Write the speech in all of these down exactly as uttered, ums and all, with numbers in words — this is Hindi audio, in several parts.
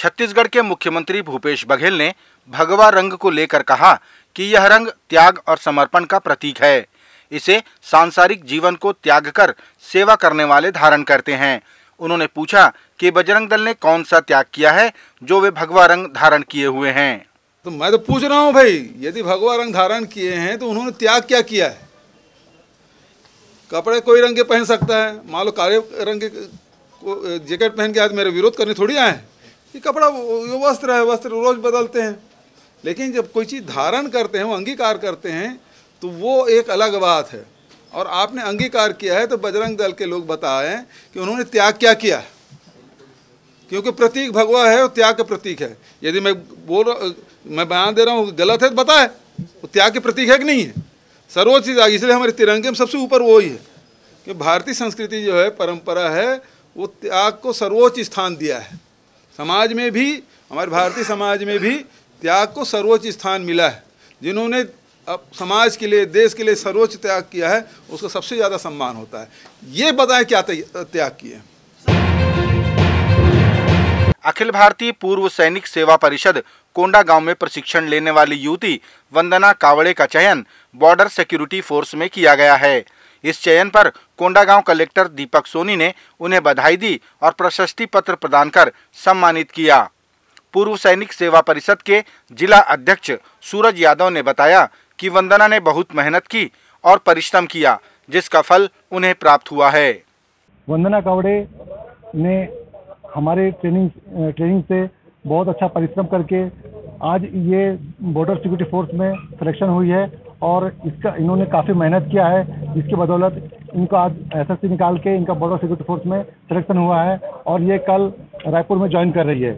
छत्तीसगढ़ के मुख्यमंत्री भूपेश बघेल ने भगवा रंग को लेकर कहा कि यह रंग त्याग और समर्पण का प्रतीक है। इसे सांसारिक जीवन को त्याग कर सेवा करने वाले धारण करते हैं। उन्होंने पूछा कि बजरंग दल ने कौन सा त्याग किया है जो वे भगवा रंग धारण किए हुए हैं। तो मैं तो पूछ रहा हूँ भाई, यदि भगवा रंग धारण किए हैं तो उन्होंने त्याग क्या किया है? कपड़े कोई रंग के पहन सकता है। मान लो काले रंग के जैकेट पहन के आज मेरे विरोध करने थोड़ी आए हैं। ये कपड़ा वो वस्त्र है, वस्त्र रोज बदलते हैं। लेकिन जब कोई चीज़ धारण करते हैं, वो अंगीकार करते हैं, तो वो एक अलग बात है। और आपने अंगीकार किया है तो बजरंग दल के लोग बताएं कि उन्होंने त्याग क्या किया है, क्योंकि प्रतीक भगवा है और त्याग का प्रतीक है। यदि मैं बोल रहा मैं बयान दे रहा हूँ गलत है तो बताए, वो त्याग के प्रतीक है कि नहीं है? सर्वोच्च चीज़, इसलिए हमारे तिरंगे में सबसे ऊपर वो ही है कि भारतीय संस्कृति जो है, परंपरा है, वो त्याग को सर्वोच्च स्थान दिया है। समाज में भी, हमारे भारतीय समाज में भी त्याग को सर्वोच्च स्थान मिला है। जिन्होंने अब समाज के लिए, देश के लिए सर्वोच्च त्याग किया है, उसको सबसे ज़्यादा सम्मान होता है। ये बताएं क्या त्याग किए। अखिल भारतीय पूर्व सैनिक सेवा परिषद कोंडागांव में प्रशिक्षण लेने वाली युवती वंदना कावड़े का चयन बॉर्डर सिक्योरिटी फोर्स में किया गया है। इस चयन पर कोंडागांव कलेक्टर दीपक सोनी ने उन्हें बधाई दी और प्रशस्ति पत्र प्रदान कर सम्मानित किया। पूर्व सैनिक सेवा परिषद के जिला अध्यक्ष सूरज यादव ने बताया कि वंदना ने बहुत मेहनत की और परिश्रम किया, जिसका फल उन्हें प्राप्त हुआ है। वंदना कावड़े ने हमारे ट्रेनिंग ट्रेनिंग से बहुत अच्छा परिश्रम करके आज ये बॉर्डर सिक्योरिटी फोर्स में सिलेक्शन हुई है और इसका इन्होंने काफ़ी मेहनत किया है, जिसकी बदौलत इनका आज एसएससी निकाल के इनका बॉर्डर सिक्योरिटी फोर्स में सिलेक्शन हुआ है और ये कल रायपुर में ज्वाइन कर रही है।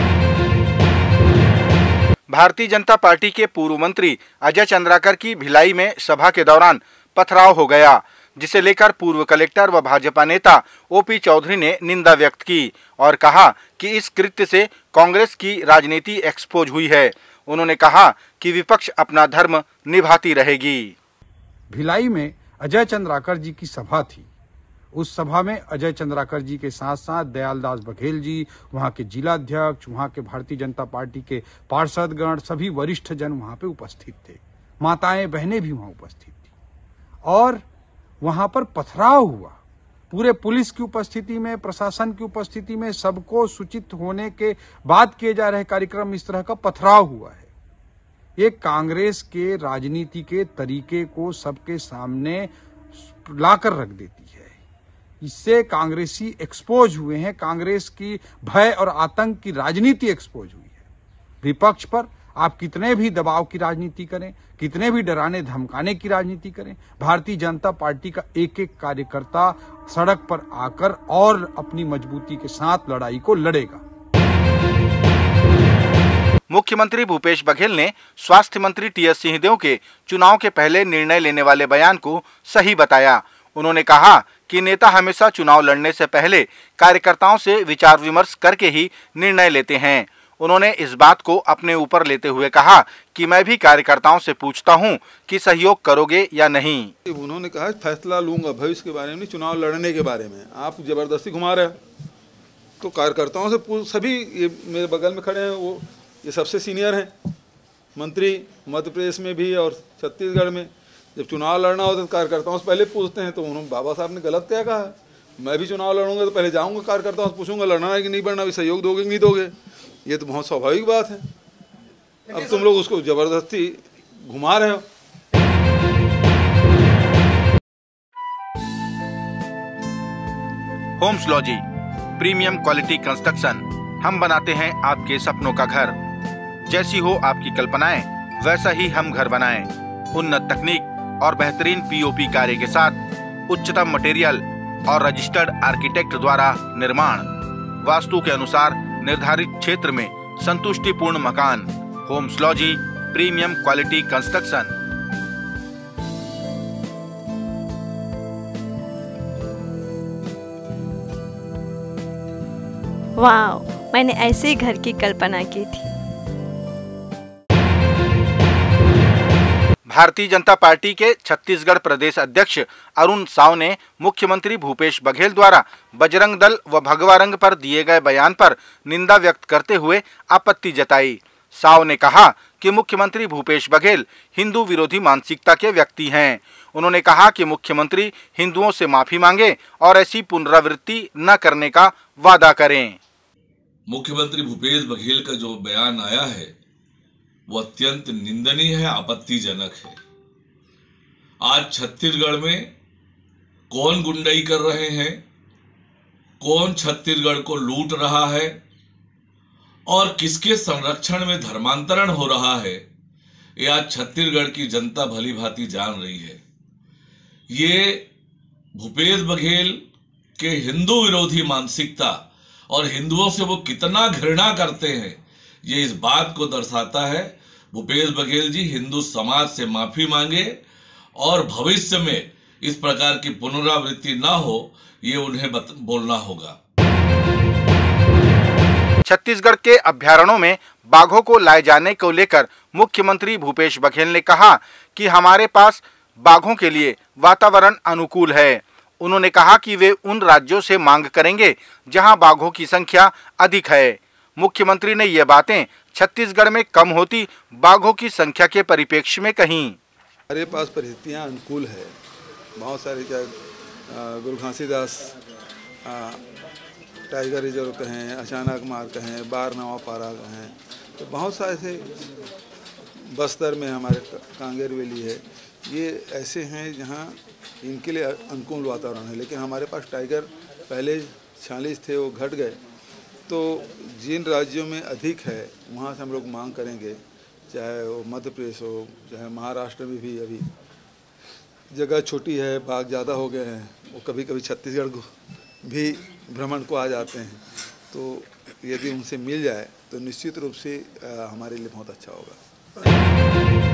भारतीय जनता पार्टी के पूर्व मंत्री अजय चंद्राकर की भिलाई में सभा के दौरान पथराव हो गया, जिसे लेकर पूर्व कलेक्टर व भाजपा नेता ओपी चौधरी ने निंदा व्यक्त की और कहा कि इस कृत्य से कांग्रेस की राजनीति एक्सपोज हुई है। उन्होंने कहा कि विपक्ष अपना धर्म निभाती रहेगी। भिलाई में अजय चंद्राकर जी की सभा थी। उस सभा में अजय चंद्राकर जी के साथ साथ दयालदास बघेल जी, वहां के जिला अध्यक्ष, वहां के भारतीय जनता पार्टी के पार्षदगण, सभी वरिष्ठ जन वहां पे उपस्थित थे। माताएं बहनें भी वहां उपस्थित थी और वहां पर पथराव हुआ। पूरे पुलिस की उपस्थिति में, प्रशासन की उपस्थिति में, सबको सूचित होने के बाद किए जा रहे कार्यक्रम इस तरह का पथराव हुआ है। ये कांग्रेस के राजनीति के तरीके को सबके सामने लाकर रख देती है। इससे कांग्रेसी एक्सपोज हुए हैं। कांग्रेस की भय और आतंक की राजनीति एक्सपोज हुई है। विपक्ष पर आप कितने भी दबाव की राजनीति करें, कितने भी डराने धमकाने की राजनीति करें, भारतीय जनता पार्टी का एक एक कार्यकर्ता सड़क पर आकर और अपनी मजबूती के साथ लड़ाई को लड़ेगा। मुख्यमंत्री भूपेश बघेल ने स्वास्थ्य मंत्री टी एस सिंहदेव के चुनाव के पहले निर्णय लेने वाले बयान को सही बताया। उन्होंने कहा कि नेता हमेशा चुनाव लड़ने से पहले कार्यकर्ताओं से विचार विमर्श करके ही निर्णय लेते हैं। उन्होंने इस बात को अपने ऊपर लेते हुए कहा कि मैं भी कार्यकर्ताओं से पूछता हूं कि सहयोग करोगे या नहीं। उन्होंने कहा फैसला लूंगा भविष्य के बारे में, चुनाव लड़ने के बारे में। आप जबरदस्ती घुमा रहे हैं, तो कार्यकर्ताओं से पूछ। सभी ये मेरे बगल में खड़े हैं, वो ये सबसे सीनियर हैं मंत्री मध्य प्रदेश में भी और छत्तीसगढ़ में। जब चुनाव लड़ना होता है तो कार्यकर्ताओं से पहले पूछते हैं। तो उन्होंने बाबा साहब ने गलत क्या कहा है? मैं भी चुनाव लड़ूंगा तो पहले जाऊंगा कार्यकर्ताओं से पूछूंगा लड़ना है कि नहीं लड़ना, भी सहयोग दोगे कि नहीं दोगे। ये तो बहुत स्वाभाविक बात है। अब तुम लोग उसको जबरदस्ती घुमा रहे हो। Homeslogy premium quality construction. हम बनाते हैं आपके सपनों का घर। जैसी हो आपकी कल्पनाएं, वैसा ही हम घर बनाएं। उन्नत तकनीक और बेहतरीन पीओपी कार्य के साथ उच्चतम मटेरियल और रजिस्टर्ड आर्किटेक्ट द्वारा निर्माण। वास्तु के अनुसार निर्धारित क्षेत्र में संतुष्टिपूर्ण मकान। Homeslogy premium quality construction. Wow, मैंने ऐसे ही घर की कल्पना की थी। भारतीय जनता पार्टी के छत्तीसगढ़ प्रदेश अध्यक्ष अरुण साव ने मुख्यमंत्री भूपेश बघेल द्वारा बजरंग दल व भगवा रंग पर दिए गए बयान पर निंदा व्यक्त करते हुए आपत्ति जताई। साव ने कहा कि मुख्यमंत्री भूपेश बघेल हिंदू विरोधी मानसिकता के व्यक्ति हैं। उन्होंने कहा कि मुख्यमंत्री हिंदुओं से माफी मांगे और ऐसी पुनरावृत्ति न करने का वादा करें। मुख्यमंत्री भूपेश बघेल का जो बयान आया है वो अत्यंत निंदनीय है, आपत्तिजनक है। आज छत्तीसगढ़ में कौन गुंडाई कर रहे हैं, कौन छत्तीसगढ़ को लूट रहा है और किसके संरक्षण में धर्मांतरण हो रहा है, ये आज छत्तीसगढ़ की जनता भली भांति जान रही है। ये भूपेश बघेल के हिंदू विरोधी मानसिकता और हिंदुओं से वो कितना घृणा करते हैं, ये इस बात को दर्शाता है। भूपेश बघेल जी हिंदू समाज से माफी मांगे और भविष्य में इस प्रकार की पुनरावृत्ति ना हो, ये उन्हें बोलना होगा। छत्तीसगढ़ के अभ्यारण्यों में बाघों को लाए जाने को लेकर मुख्यमंत्री भूपेश बघेल ने कहा कि हमारे पास बाघों के लिए वातावरण अनुकूल है। उन्होंने कहा कि वे उन राज्यों से मांग करेंगे जहां बाघों की संख्या अधिक है। मुख्यमंत्री ने ये बातें छत्तीसगढ़ में कम होती बाघों की संख्या के परिप्रेक्ष्य में कहीं। हमारे पास परिस्थितियां अनुकूल है, बहुत सारी, चाहे गुरु घासीदास टाइगर रिजर्व कहें, अचानक मार कहें, बारनवा पारा कहें, तो बहुत सारे ऐसे, बस्तर में हमारे कांगेर वैली है, ये ऐसे हैं जहां इनके लिए अनुकूल वातावरण है। लेकिन हमारे पास टाइगर पहले छियालीस थे, वो घट गए। तो जिन राज्यों में अधिक है वहाँ से हम लोग मांग करेंगे, चाहे वो मध्य प्रदेश हो, चाहे महाराष्ट्र में भी अभी जगह छोटी है, बाघ ज़्यादा हो गए हैं, वो कभी कभी छत्तीसगढ़ भी भ्रमण को आ जाते हैं। तो यदि उनसे मिल जाए तो निश्चित रूप से हमारे लिए बहुत अच्छा होगा।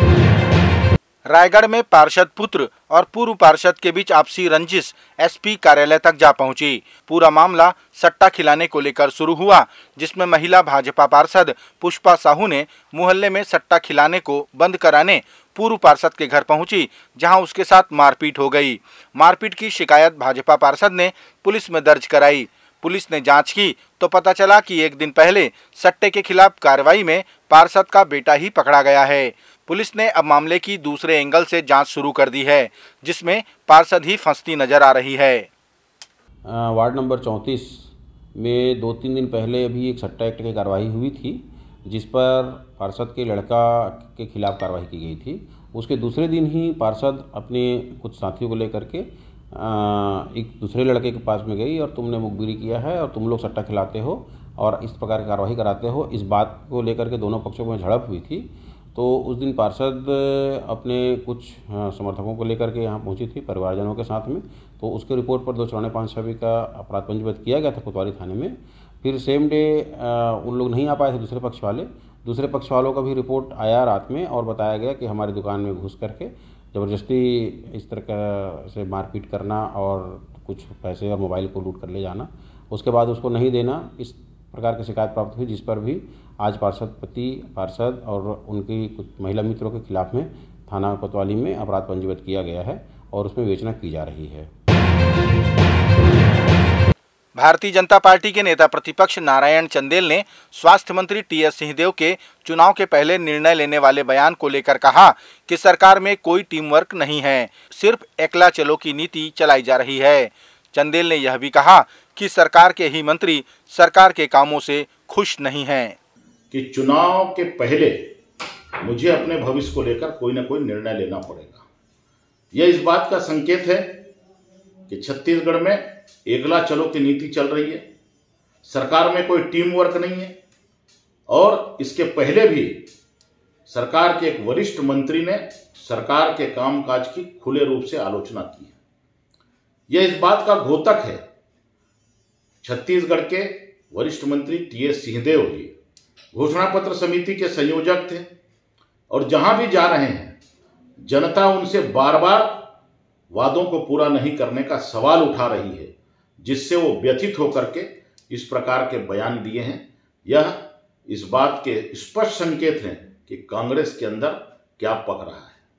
रायगढ़ में पार्षद पुत्र और पूर्व पार्षद के बीच आपसी रंजिश एसपी कार्यालय तक जा पहुंची। पूरा मामला सट्टा खिलाने को लेकर शुरू हुआ, जिसमें महिला भाजपा पार्षद पुष्पा साहू ने मोहल्ले में सट्टा खिलाने को बंद कराने पूर्व पार्षद के घर पहुंची, जहां उसके साथ मारपीट हो गई। मारपीट की शिकायत भाजपा पार्षद ने पुलिस में दर्ज कराई। पुलिस ने जांच की तो पता चला कि एक दिन पहले सट्टे के खिलाफ कार्रवाई में पार्षद का बेटा ही पकड़ा गया है। पुलिस ने अब मामले की दूसरे एंगल से जांच शुरू कर दी है, जिसमें पार्षद ही फंसती नजर आ रही है। वार्ड नंबर चौंतीस में दो तीन दिन पहले अभी एक सट्टा एक्ट की कार्रवाई हुई थी, जिस पर पार्षद के लड़का के खिलाफ कार्रवाई की गई थी। उसके दूसरे दिन ही पार्षद अपने कुछ साथियों को लेकर के एक दूसरे लड़के के पास में गई और तुमने मुखबिरी किया है और तुम लोग सट्टा खिलाते हो और इस प्रकार की कार्रवाई कराते हो, इस बात को लेकर के दोनों पक्षों में झड़प हुई थी। तो उस दिन पार्षद अपने कुछ समर्थकों को लेकर के यहाँ पहुँची थी परिवारजनों के साथ में। तो उसके रिपोर्ट पर दो चौरानवे पाँच छवि का अपराध पंजीबद्ध किया गया था कोतवाली थाने में। फिर सेम डे उन लोग नहीं आ पाए थे, दूसरे पक्ष वाले दूसरे पक्ष वालों का भी रिपोर्ट आया रात में और बताया गया कि हमारी दुकान में घुस करके ज़बरदस्ती इस तरह का से मारपीट करना और कुछ पैसे और मोबाइल को लूट कर ले जाना, उसके बाद उसको नहीं देना, इस प्रकार की शिकायत प्राप्त हुई, जिस पर भी आज पार्षद पति पार्षद और उनकी कुछ महिला मित्रों के खिलाफ में थाना कोतवाली में अपराध पंजीबद्ध किया गया है और उसमें विवेचना की जा रही है। भारतीय जनता पार्टी के नेता प्रतिपक्ष नारायण चंदेल ने स्वास्थ्य मंत्री टी एस सिंहदेव के चुनाव के पहले निर्णय लेने वाले बयान को लेकर कहा कि सरकार में कोई टीम वर्क नहीं है, सिर्फ एकला चलो की नीति चलाई जा रही है। चंदेल ने यह भी कहा कि सरकार के ही मंत्री सरकार के कामों से खुश नहीं हैं। कि चुनाव के पहले मुझे अपने भविष्य को लेकर कोई ना कोई निर्णय लेना पड़ेगा। यह इस बात का संकेत है कि छत्तीसगढ़ में एकला चलो की नीति चल रही है, सरकार में कोई टीम वर्क नहीं है और इसके पहले भी सरकार के एक वरिष्ठ मंत्री ने सरकार के कामकाज की खुले रूप से आलोचना की है। यह इस बात का घोतक है। छत्तीसगढ़ के वरिष्ठ मंत्री टी एस सिंहदेव जी घोषणा पत्र समिति के संयोजक थे और जहां भी जा रहे हैं जनता उनसे बार बार वादों को पूरा नहीं करने का सवाल उठा रही है, जिससे वो व्यथित होकर के इस प्रकार के बयान दिए हैं। यह इस बात के स्पष्ट संकेत हैं कि कांग्रेस के अंदर क्या पक रहा है।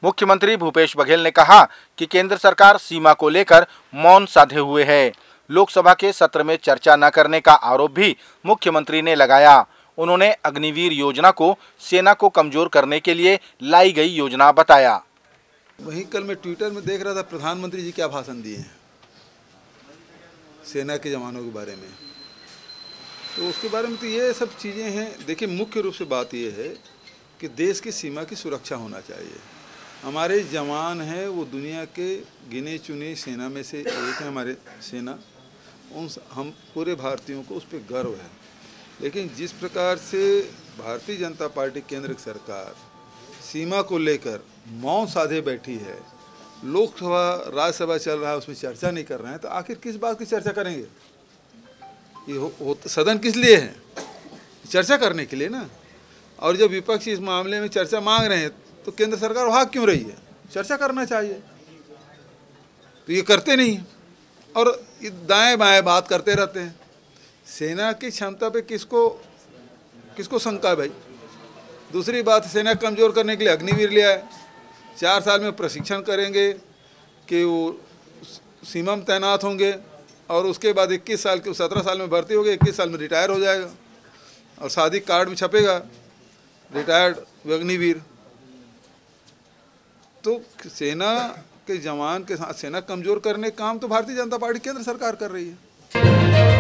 मुख्यमंत्री भूपेश बघेल ने कहा कि केंद्र सरकार सीमा को लेकर मौन साधे हुए है। लोकसभा के सत्र में चर्चा न करने का आरोप भी मुख्यमंत्री ने लगाया। उन्होंने अग्निवीर योजना को सेना को कमजोर करने के लिए लाई गई योजना बताया। वहीं कल मैं ट्विटर में देख रहा था, प्रधानमंत्री जी क्या भाषण दिए हैं सेना के जवानों के बारे में, तो उसके बारे में तो ये सब चीज़ें हैं। देखिए, मुख्य रूप से बात ये है कि देश की सीमा की सुरक्षा होना चाहिए। हमारे जवान हैं वो दुनिया के गिने चुने सेना में से एक है हमारे सेना, उन हम पूरे भारतीयों को उस पर गर्व है। लेकिन जिस प्रकार से भारतीय जनता पार्टी केंद्र की सरकार सीमा को लेकर मौन साधे बैठी है, लोकसभा राज्यसभा चल रहा है उसमें चर्चा नहीं कर रहे हैं, तो आखिर किस बात की चर्चा करेंगे? ये हो, हो, सदन किस लिए है? चर्चा करने के लिए ना। और जब विपक्ष इस मामले में चर्चा मांग रहे हैं तो केंद्र सरकार भाग क्यों रही है? चर्चा करना चाहिए, तो ये करते नहीं और दाएं बाएं बात करते रहते हैं। सेना की क्षमता पे किसको किसको शंका है भाई? दूसरी बात, सेना कमज़ोर करने के लिए अग्निवीर लिया है, चार साल में प्रशिक्षण करेंगे कि वो सीमा में तैनात होंगे और उसके बाद इक्कीस साल के सत्रह साल में भर्ती हो गए, इक्कीस साल में रिटायर हो जाएगा और शादी कार्ड में छपेगा रिटायर्ड अग्निवीर। तो सेना के जवान के साथ सेना कमज़ोर करने का काम तो भारतीय जनता पार्टी केंद्र सरकार कर रही है।